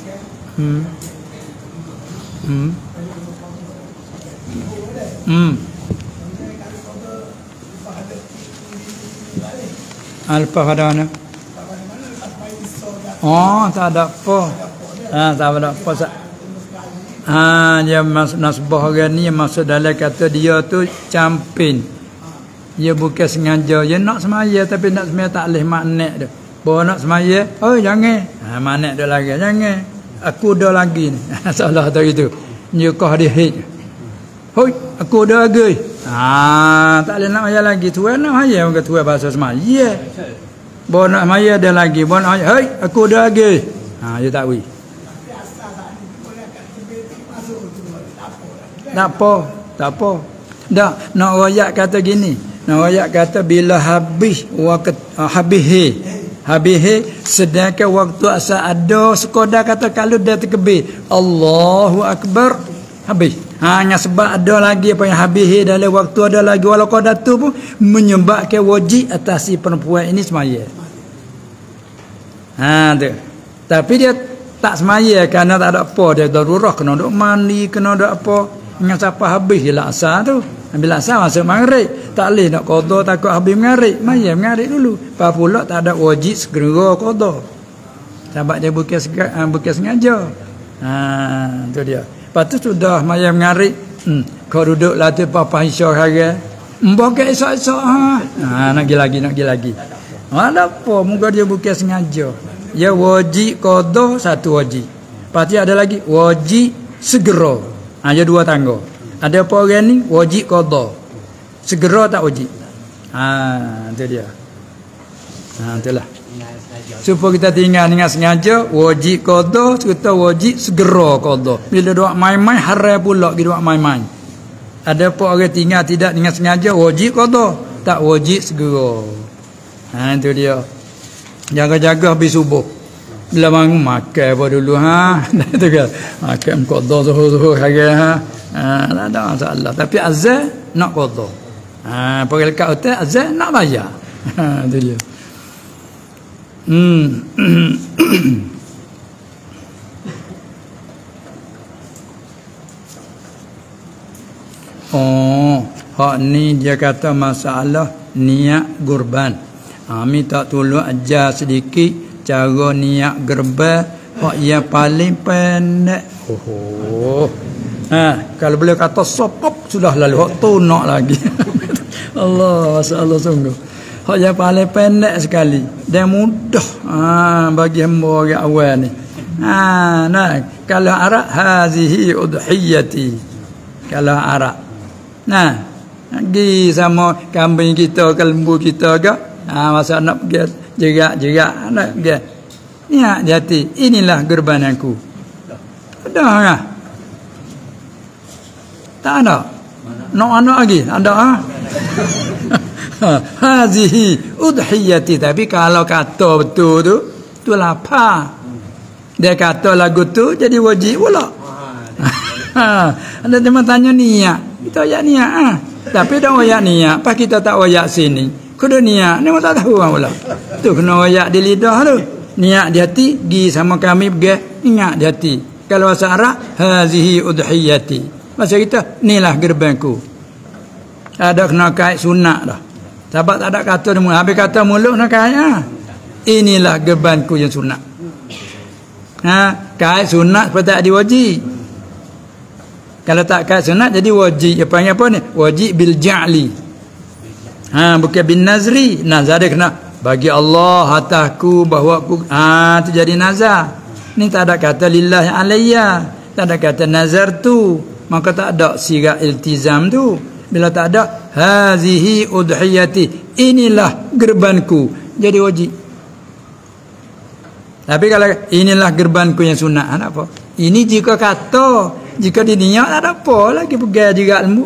Hmm. Hmm. Lepas pada mana? Oh, tak ada apa. Tak ada apa. Dia nasbah orang ni masuk dalam kata dia tu campin. Dia bukan sengaja. Dia nak semaya tapi nak semaya tak boleh makna tu. Bawa nak semaya, oh jangan. Makna dia lagi, jangan. Aku dah lagi ni. Salah tu itu. Nyukah dia hit. Hoi, aku dah lagi. Tak boleh nak maya lagi. Tuan nak maya orang tua bahasa semaya. Bawa nak maya dia lagi. Bawa nak maya, hoi, aku dah lagi. Dia tak wui. Tak apa. Tak, nak royak kata gini. Nak royak kata bila habis habis sedangkan waktu asal ada sekadar kata kalau dia terkebir Allahu Akbar habis. Hanya sebab ada lagi apa yang habis dalam waktu ada lagi walau qadar tu pun menyebabkan wajib atas si perempuan ini semaya. Tu. Tapi dia tak semaya kerana tak ada apa, dia darurah kena duk mandi, kena duk apa. Dengan siapa habis dia laksa tu. Bila laksa masuk maghrib, tak boleh nak qada takut habis maghrib. Maya maghrib dulu. Apa pula tak ada wajib segera qada. Sebab dia bukan sengaja. Tu dia. Lepas tu sudah maya maghrib, kau duduk lah tu papa isyak hari. Mbok ke esok-esok nak pergi lagi. Ada apa? Muka dia bukan sengaja. Ya wajib qada satu wajib. Lepas tu ada lagi wajib segera. Ada dua tangga. Ada apa orang ni wajib qada. Segera tak wajib. Itu dia. Itulah. Supaya kita tinggal dengan sengaja wajib qada, kita wajib segera qada. Bila duk main-main haram pula pergi duk main-main. Ada apa orang tinggal tidak dengan sengaja wajib qada, tak wajib segera. Itu dia. Jaga-jaga habis subuh. Bila bangun makan apa dulu itu kan. Makan qada zuhur hari tak ada masalah. Tapi azan nak qada. Pergi lekat hotel azan nak bayar. Itu dia. Hak ni dia kata masalah niat kurban. Minta tolong ajar sedikit cara niat kurban hak yang paling pendek. Kalau boleh kata sopop sudah lalu hak tu nak lagi. Allah sungguh. Hak yang paling pendek sekali dan mudah bagi hamba orang awal ni. Kalau arak hazihi udhiyati. Kalau arak. Pergi sama kambing kita, lembu kita ke? Masa nak pergi jerak nak pergi. Niat jati, inilah kurban aku. Ada ke? Tak ada. Nak anak lagi? Ada hazihi udhiyati. Tapi kalau kata betul tu lapar. Dia kata lagu tu jadi wajib pula. Ada teman tanya niat. Kita ayat niat tapi dah ayat niat. Pas kita tak ayat sini. Kudu niat. Ni tak tahu pula. Tu kena ayat di lidah tu. Niat di hati, gi sama kami pergi ingat di hati. Kalau bahasa Arab hazihi udhiyati. Bahasa kita inilah gerbanku. Ada kena kait sunat dah. Sebab tak ada kata dia mula. Habis kata mulut nak kait inilah gerbanku yang sunat. Kait sunat seperti tak diwajib. Kalau tak kait sunat jadi wajib. Dia panggil apa ni? Wajib bil ja'li. Bukan bin nazri. Nazar dia kena bagi Allah atasku bahawa aku tu jadi nazar. Ni tak ada kata lillahi alayya. Tak ada kata nazar tu. Maka tak ada sirah iltizam tu. Bila tak ada hazihi udhiyati, inilah gerbanku, jadi wajib. Tapi kalau inilah gerbanku yang sunat, ada apa? Ini jika kata, jika diniat tak ada apa lagi pegang juga lembu.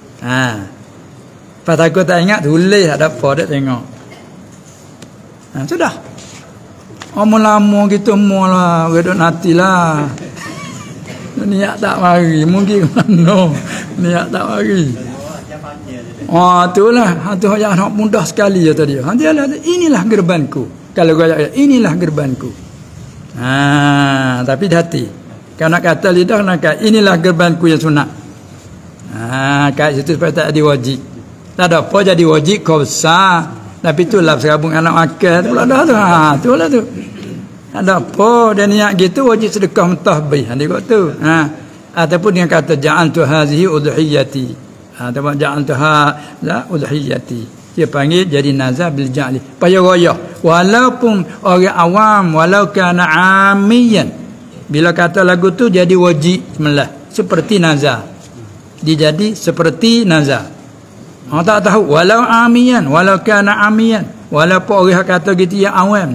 Pas aku tak ingat tulis ada apa dak tengok. Sudah. Lama gitu mula redok natilah. Niat tak mari, mungkin mana niat tak mari. Itulah. Itu yang nak mudah sekali ya tadi. Inilah gerbanku. Kalau gaya inilah gerbanku. Tapi di hati. Kalau nak kata lidah nak kata inilah gerbanku yang sunat. Kat situ supaya tak ada wajib. Tak ada apa jadi wajib kau besar. Tapi itulah serabung anak makan tu pula dah tu. Itulah tu. Tak ada apa dia niat gitu wajib sedekah mentahbih. Dia kata tu. Ataupun dia kata ja'altu hazihi udhiyati. Ataupun ja'altu hadza udhiyati. Dia panggil jadi nazar bil ja'li. Payah royah. Walaupun orang awam, walau kana amiyan. Bila kata lagu tu jadi wajib sembelih seperti nazar. Dia jadi seperti nazar. Orang tak tahu walau amiyan, walau kana amiyan. Walaupun orang kata gitu yang awam.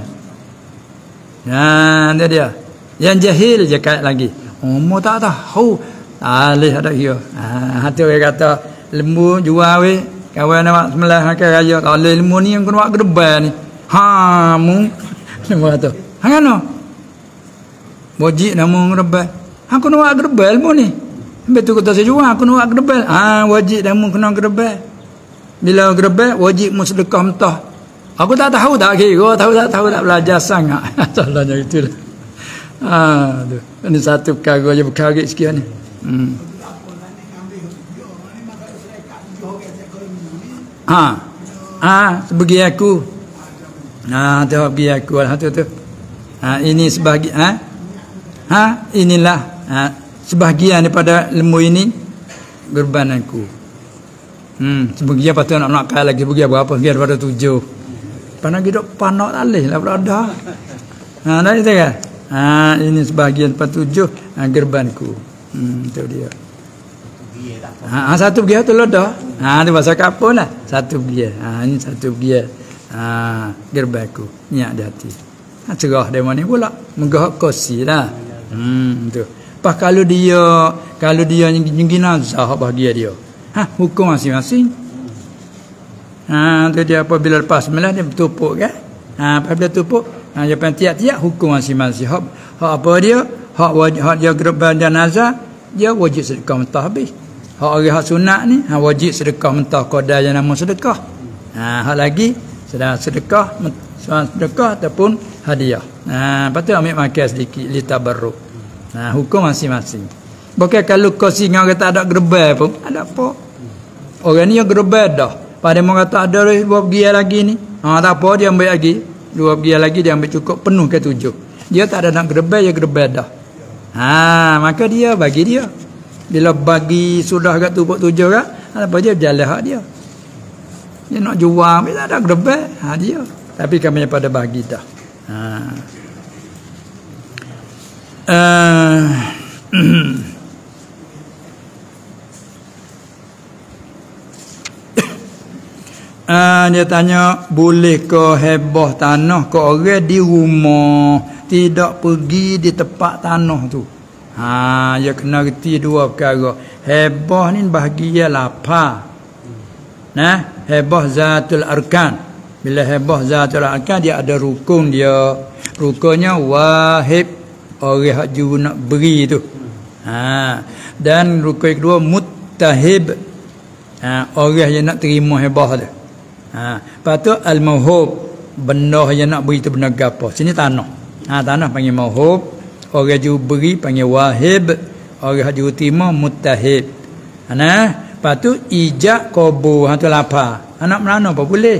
Dia. Yang jahil je kait lagi. Umur tak tahu. Alih ada dia. Hati orang kata lembu jual weh. Kawan nak sembelih makan raya. Tak boleh lembu ni yang kena buat gedeban ni. Mu. Lembu kata. Hang ano? Wajib namun gedeban. Hang kena buat gedeban lembu ni. Betul kata saya jual kena buat gedeban. Wajib namun kena gedeban. Bila gedeban wajib mu sedekah mentah. Aku tak tahu tak kira. Tahu tak belajar sangat. Salahnya itulah. Tu. Ini satu perkara je berkarit sekian ni. Sebagi aku. Tu bagi aku lah tu. Ini sebahagian. Inilah sebahagian daripada lembu ini gerban aku. Sebagian patut nak kaya lagi sebagian berapa? Sebagian daripada 7. Panak hidup panak alih lah berada. Dah itu kan? Ini sebahagian daripada 7 gerbanku. Itu dia. Satu biar tu lah dah. Itu bahasa kapur lah. Satu biar. Ini satu biar. Gerbanku. Niat di hati. Cerah dia mana pula. Menggahak kursi lah. Tu. Pas kalau dia yang nazar bahagia dia. Hukum masing-masing. Tu dia apabila lepas sembelih dia bertupuk kan. Apabila tupuk, dia tiap-tiap hukum masing-masing. Hak apa dia? Hak dia gerban dan nazar, dia wajib sedekah mentah habis. Hak orang hak sunat ni, wajib sedekah mentah qada yang nama sedekah. Hak lagi sedekah ataupun hadiah. Patut ambil makan sedikit li tabarruk. Hukum masing-masing. Bukan kalau kau singa orang tak ada gerban pun, ada apa? Orang ni yang gerban dah. Pada orang kata ada 2 biar lagi ni. Tak apa dia ambil lagi. 2 biar lagi dia ambil cukup penuh ke 7. Dia tak ada nak gerban, dia gerban dah. Maka dia bagi dia. Bila bagi sudah kat tupuk 7 kan, apa dia jalan hak dia. Dia nak jual, dia tak ada gerban, dia. Tapi kami pada bagi dah. Dia tanya boleh ke hebah tanah ke orang di rumah tidak pergi di tempat tanah tu. Dia kena reti 2 perkara. Hebah ni bahagia lapar. Hebah zatul arkan. Bila hebah zatul arkan dia ada rukun dia. Rukunnya wahib, orang hak juru nak beri tu. Dan rukun kedua muttahib. Orang yang nak terima hebah tu. Lepas tu al-mauhub, benda yang nak beri tu benda gapo. Sini tanah. Tanah panggil mauhub, orang juru beri panggil wahib, orang juru terima muttahib. Lepas tu ijak kubur, tu lapar. Nak melana apa boleh.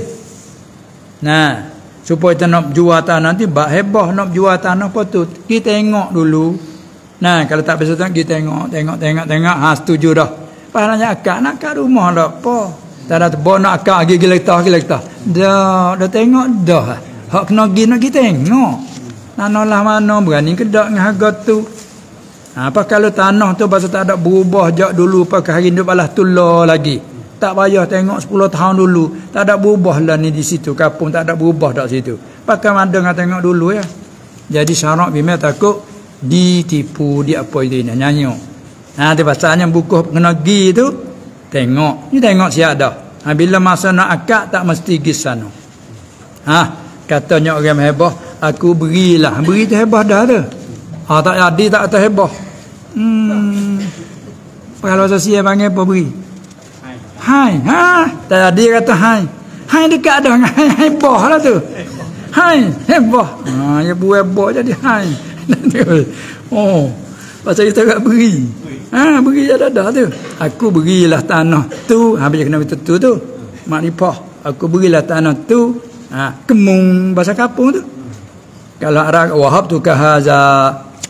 Supaya kita nak jual tanah nanti bak hebah nak jual tanah apa tu. Kita tengok dulu. Kalau tak bisa kita tengok. Setuju dah. Pahalanya akak nak kat rumah dah apa. Tak ada tebon nak akak gila kita. Dah tengok dah. Hak kena pergi nak kita tengok. Tanah mana berani kedak dengan harga tu. Apa kalau tanah tu pasal tak ada berubah jak dulu pakai hari hidup balas tular lagi. Tak payah tengok 10 tahun dulu. Tak ada berubah lah ni di situ. Kampung tak ada berubah dak situ. Pakai mandang tengok dulu ya. Jadi syarak bima takut ditipu di apa itu nyanyi. Nanti pasalnya buku kena pergi tu tengok. Ni tengok siap dah. Bila masa nak akad tak mesti pergi sana. Katanya orang hebah, aku berilah. Beri tu hebah dah tu. Tak jadi tak atas hebah. Kalau saya panggil apa beri? Hai. Tak jadi kata hai. Hai dekat dah dengan hai hebah lah tu. Hai hebah. Dia buat hebah jadi hai. Oh, pasal kita tak beri. Beri ada tu. Aku berilah tanah tu, habis kena betul tu. Makrifah. Aku berilah tanah tu. Kemung bahasa kampung tu. Kalau arah wahab tu kahaza.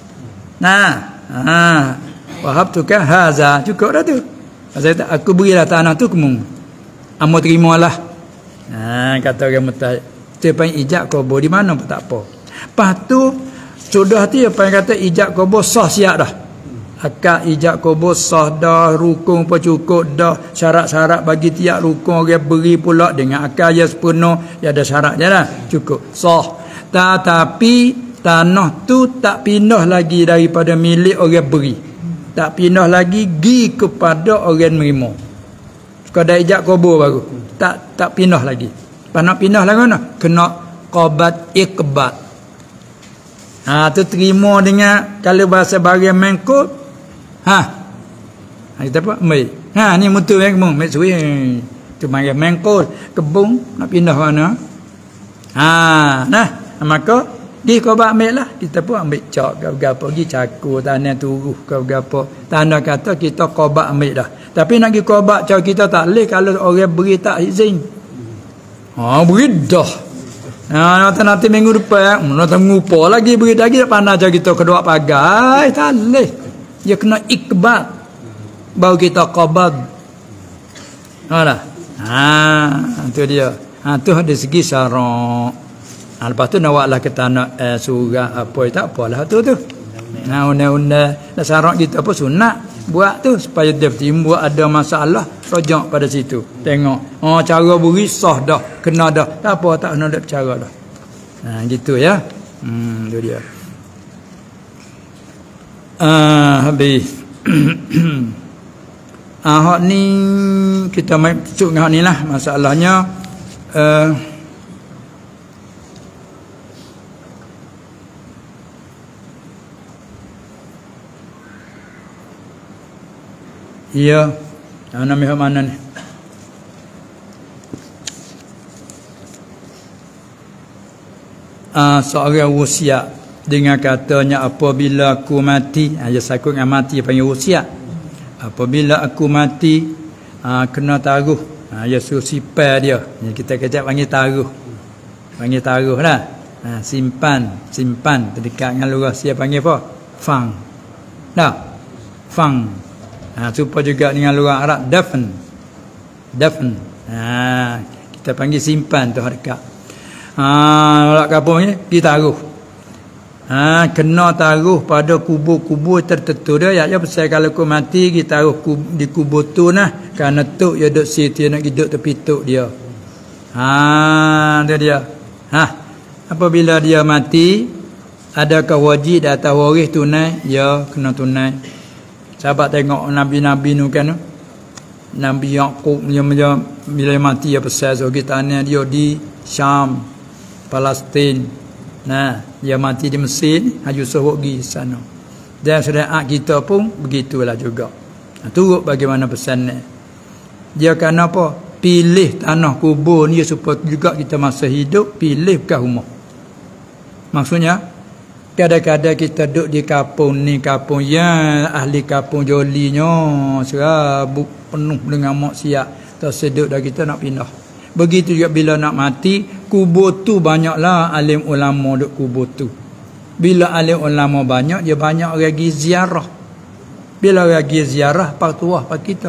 Wahab tu kahaza. Cukup dah tu. Pasal aku berilah tanah tu kemung. Amo terimalah. Kata orang mutahid. Dia panggil ijab kubur di mana pun tak apa. Lepas tu sudah tu apa yang kata ijab kubur sah siap dah. Akad ijab kubur sah dah, rukun pun cukup dah, syarat-syarat bagi tiap rukun orang beri pula dengan akad yang sepenuh, dia ada syarat je dah. Cukup sah. Tetapi tanah tu tak pindah lagi daripada milik orang beri. Tak pindah lagi gi kepada orang menerima. Sekadar ijab kubur baru. Tak pindah lagi. Pas nak pindah lagi mana? Kena qabat iqbat. Tu terima dengan kalau bahasa bahagian mengkut. Kita apa? Mai. Ni mutu yang kemung. Mai suwi. Tu bahagian mengkut. Kebung. Nak pindah mana? Maka di qabat ambil lah. Kita pun ambil cak. Gapa-gapa. Pergi cakur. Tanah turuh. Gapa-gapa. Tanda kata kita qabat ambil dah. Tapi nak pergi qabat cak kita tak boleh kalau orang beri tak izin. Beri dah. Nanti minggu depan nanti mengupa lagi beri lagi tak pandai je kita kedua pagai tak boleh. Dia kena ikbat baru kita qabad. Itu dia. Tu dari segi syarak. Lepas tu nak buatlah ke tanah surah apa tak apalah tu. Undang-undang syarak kita apa sunat buat tu supaya dia timbul ada masalah rojak pada situ. Tengok cara beri sah dah, kena dah, tak apa tak kena dak cara dah. Gitu ya. Tu dia. Habis. Hak ni kita mai masuk dengan hak ni lah masalahnya. Ya, nama mana ni? Seorang wasiat dengan katanya apabila aku mati, dia sakut dengan mati panggil wasiat. Apabila aku mati, kena taruh. Dia suruh sipar dia. Kita kecap panggil taruh. Panggil taruh lah. Simpan terdekat dengan lurah siap panggil apa? Fang. Fang. Supaya juga dengan luar Arab dafn. Kita panggil simpan tu dekat. Orang kampung ni kita taruh. Kena taruh pada kubur-kubur tertentu dia. Ya pasal kalau aku mati kita taruh di kubur tu kerana tok dia duk situ nak hidup tepi tok dia. Itu dia. Apabila dia mati, adakah wajib atas waris tunai? Ya, kena tunai. Sahabat tengok Nabi-Nabi nu kan. Nabi Yaqub dia bila mati apa pasal kita ni dia di Syam, Palestin. Dia mati di Mesir, haju suruh pergi sana. Dan syariat kita pun begitulah juga. Turut bagaimana pesan ni. Dia kan apa? Pilih tanah kubur ni supaya juga kita masa hidup pilih bukan rumah. Maksudnya kadang-kadang kita duduk di kampung ni, kampung yang ahli kampung jolinya serabut penuh dengan maksiat, tersedut dah kita nak pindah. Begitu juga bila nak mati, kubur tu banyaklah alim ulama duduk kubur tu. Bila alim ulama banyak, dia banyak orang pergi ziarah. Bila orang pergi ziarah, pak tuah pak kita.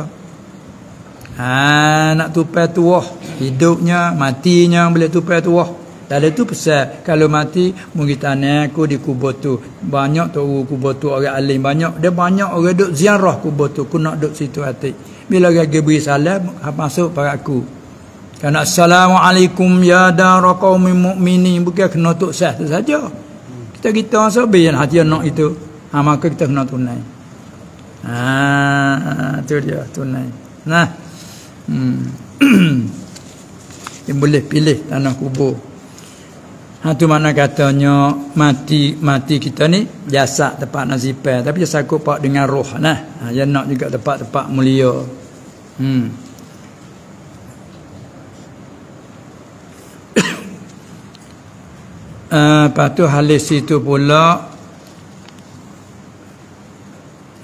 Nak tupai tuah, hidupnya, matinya boleh tupai tuah. Dari tu pasal kalau mati mungkin tanah aku di kubur tu. Banyak tu kubur tu orang alim banyak. Dia banyak orang duk ziarah kubur tu. Aku nak duk situ hati. Bila orang beri salam masuk pada aku. Karena assalamualaikum ya dara qaumin mukminin bukan kena tok sah tu saja. Kita sabi yang hati nak itu. Maka kita kena tunai. Tu dia tunai. Dia boleh pilih tanah kubur. Tu mana katanya mati kita ni jasad tempat nasibah tapi dia sakut pak dengan roh dia nak juga tempat-tempat mulia. Lepas tu halis itu pula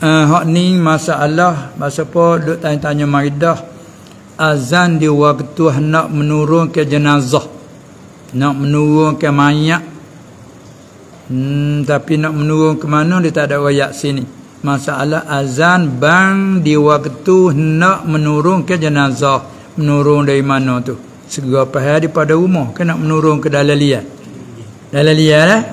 hak ni masalah masa apa duk tanya-tanya maidah azan di waktu nak menurun ke jenazah, nak menurun ke mayat. Tapi nak menurun ke mana dia tak ada ayat sini. Masalah azan bang di waktu nak menurun ke jenazah. Menurun dari mana tu? Segera pahal daripada rumah ke nak menurun ke dalam liang? Dalam liang lah.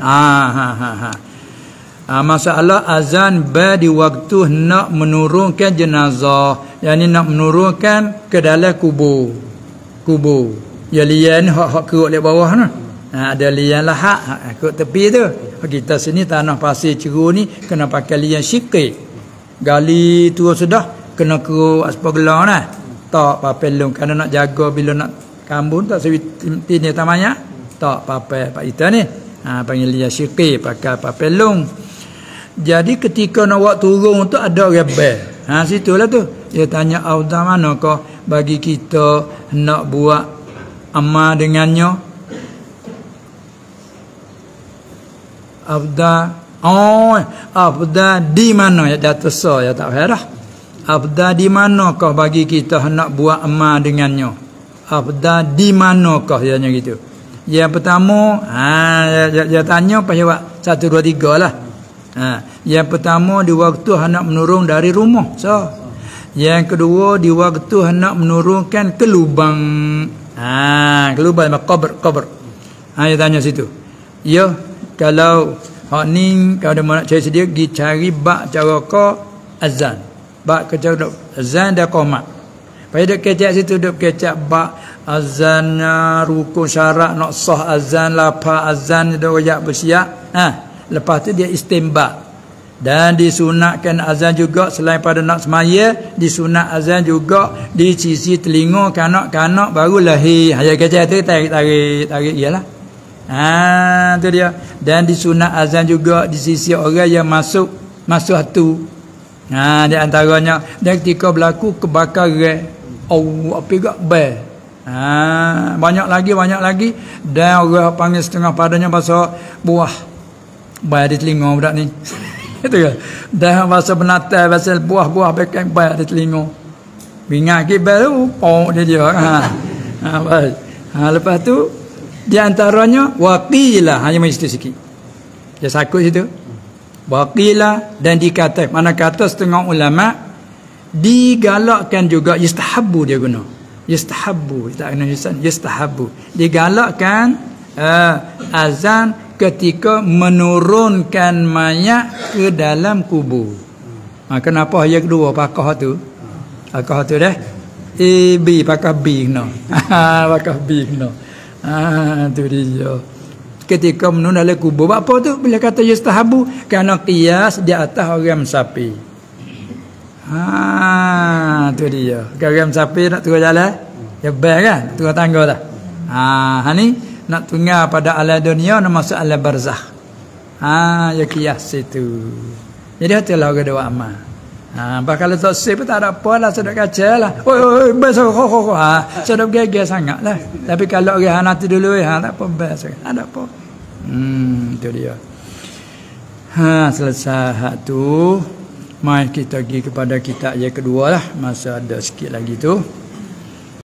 Masalah azan ba di waktu nak menurunkan jenazah, yakni nak menurunkan ke dalam kubur. Ya liang ni hak keruk di bawah tu. Ada liang lahat keruk tepi tu. Kita sini tanah pasir ceru ni kena pakai liang sikit. Gali tu sudah kena keruk aspa gelar lah. Tak papelung kerana nak jaga bila nak kambun tak seperti ni tamanya. Tak papai pak kita ni. Panggil liang sikit pakai papelung. Jadi ketika nak buat turun tu ada rebel. Situlah tu. Dia tanya audah mana kau bagi kita nak buat amal dengannya. Afda di mana ya jatuh so ya tak faham dah. Afda di mana kau bagi kita nak buat amal dengannya. Afda di mana kau dia gitu. Yang pertama dia tanya apa jawab 1 2 3 lah. Yang pertama di waktu hendak menurun dari rumah. So, yang kedua di waktu hendak menurunkan ke lubang. Ke lubang kubur. Dia tanya situ. Ya, kalau hak ni kalau dia nak cari sedia pergi cari bak cara ko azan. Bak ke cara azan dah qomat. Pai dak kecak situ dak kecak bak azan rukun syarat nak sah azan lafaz azan dak royak bersiap. Lepas tu dia istimba. Dan disunatkan azan juga selain pada nak semaya, disunat azan juga di sisi telinga kanak-kanak baru lahir. Hanya kecil tu tarik iyalah. Tu dia. Dan disunat azan juga di sisi orang yang masuk hatu. Di antaranya dan ketika berlaku kebakaran api gak bel. Banyak lagi dan orang panggil setengah padanya pasal buah bayar di telinga budak ni. Itu kan. Dah bahasa benatai pasal buah-buah bekai bayar di telinga. Bingat ke baru pok dia. Baik. Lepas tu di antaranya waqilah hanya mesti sikit. Dia sakut situ. Waqilah dan dikata mana kata setengah ulama digalakkan juga istahabbu dia guna. Istahabbu tak kena istahabbu. Digalakkan azan ketika menurunkan mayat ke dalam kubur. Kenapa ayat kedua pakah tu? Pakah tu dah. B pakah B kena. Pakah B kena. Tu dia. Ketika menurun dalam kubur. Apa tu? Bila kata yustahabu kerana qiyas di atas orang sapi. Tu dia. Orang sapi nak turun jalan. Ya baik kan? Turun tangga dah. Ni nak tunggal pada alam dunia nak masuk alam barzakh. Ya kias itu. Jadi hatilah orang doa amal. Kalau tak sip tak ada apa lah, sedap kacau lah. Oi besok sedap geger sangat lah. Tapi kalau orang nanti dulu tak apa besok. Ada apa. Itu dia. Selesai tu. Mari kita pergi kepada kitab yang kedua lah. Masa ada sikit lagi tu.